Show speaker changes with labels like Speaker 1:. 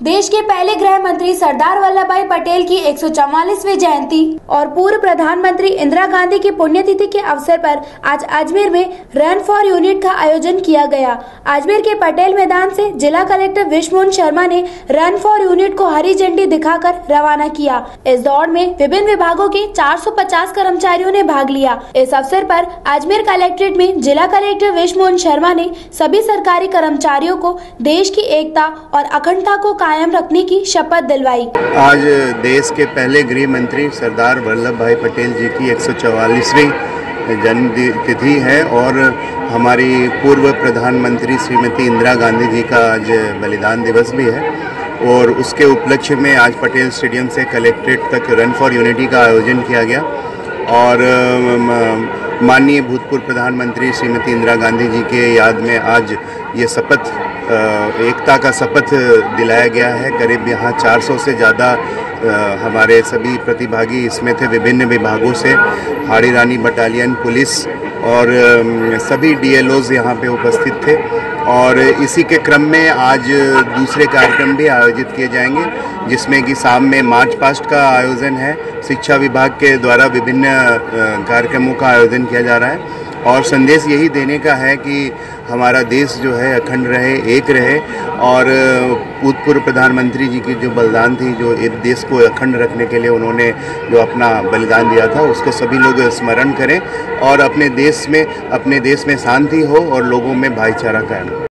Speaker 1: देश के पहले गृह मंत्री सरदार वल्लभ भाई पटेल की 144वीं जयंती और पूर्व प्रधानमंत्री इंदिरा गांधी की पुण्यतिथि के अवसर पर आज अजमेर में रन फॉर यूनिट का आयोजन किया गया। अजमेर के पटेल मैदान से जिला कलेक्टर विश्व मोहन शर्मा ने रन फॉर यूनिट को हरी झंडी दिखाकर रवाना किया। इस दौड़ में विभिन्न विभागों के 450 कर्मचारियों ने भाग लिया। इस अवसर पर अजमेर कलेक्ट्रेट में जिला कलेक्टर विश्व मोहन शर्मा ने सभी सरकारी कर्मचारियों को देश की एकता और अखंडता को कायम रखने की शपथ दिलवाई।
Speaker 2: आज देश के पहले गृह मंत्री सरदार वल्लभ भाई पटेल जी की 144वीं जन्म तिथि है और हमारी पूर्व प्रधानमंत्री श्रीमती इंदिरा गांधी जी का आज बलिदान दिवस भी है और उसके उपलक्ष्य में आज पटेल स्टेडियम से कलेक्ट्रेट तक रन फॉर यूनिटी का आयोजन किया गया और माननीय भूतपूर्व प्रधानमंत्री श्रीमती इंदिरा गांधी जी के याद में आज ये शपथ एकता का शपथ दिलाया गया है। करीब यहाँ 400 से ज़्यादा हमारे सभी प्रतिभागी इसमें थे। विभिन्न विभागों से हाड़ी रानी बटालियन, पुलिस और सभी डीएलओज यहाँ पे उपस्थित थे और इसी के क्रम में आज दूसरे कार्यक्रम भी आयोजित किए जाएंगे, जिसमें कि शाम में मार्च पास्ट का आयोजन है। शिक्षा विभाग के द्वारा विभिन्न कार्यक्रमों का आयोजन किया जा रहा है और संदेश यही देने का है कि हमारा देश जो है अखंड रहे, एक रहे और भूतपूर्व प्रधानमंत्री जी की जो बलिदान थी, जो एक देश को अखंड रखने के लिए उन्होंने जो अपना बलिदान दिया था, उसको सभी लोग स्मरण करें और अपने देश में शांति हो और लोगों में भाईचारा कायम हो।